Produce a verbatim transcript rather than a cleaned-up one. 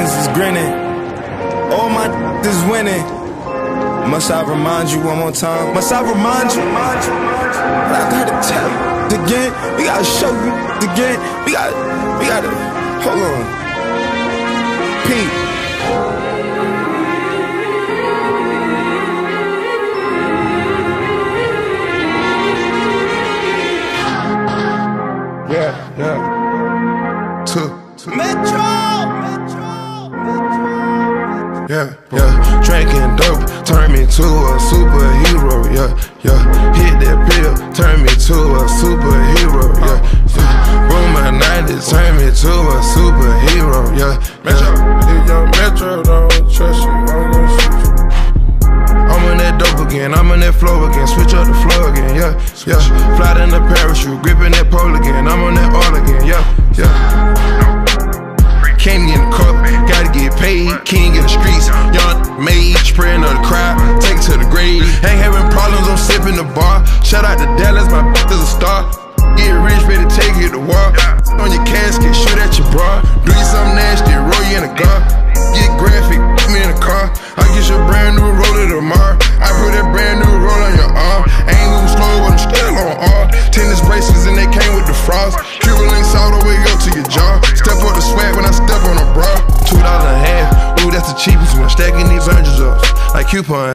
niggas is grinning. All my is winning. Must I remind you one more time? Must I remind you? I gotta tell you again. We gotta show you again. We gotta, we gotta, hold on. Pete. Yeah, yeah. Two. Metro! Yeah, yeah. Drinking dope turned me to a superhero. Yeah, yeah. Hit that pill, turned me to a superhero. Yeah, yeah. Boom, my nineties turned me to a superhero. Yeah, Metro. If young Metro don't trust you, I'm gonna shoot you. I'm on that dope again, I'm on that flow again. Switch up the flow again. Yeah, yeah. Fly in the parachute, gripping that pole again. I'm on that all again. Yeah, yeah. Can't get in the cup, gotta get paid. King in the streets, young made, spraying on the crowd, take it to the grave. Ain't having problems, I'm sipping the bar. Shout out to Dallas, my is a star. Get rich, ready to take you to war. On your casket, shoot at your bra. Do you something nasty, roll you in a car. Get graphic, put me in a car. I get your brand new roller tomorrow. I put that brand new roll on your arm. Ain't moving slow, but I'm still on R. Tennis bracelets and they came with the frost. Cuban links all the way up to your jaw. Step up the swag when I step on a bra. Two dollars and a half, ooh, that's the cheapest one. Stacking these hundreds up like coupons.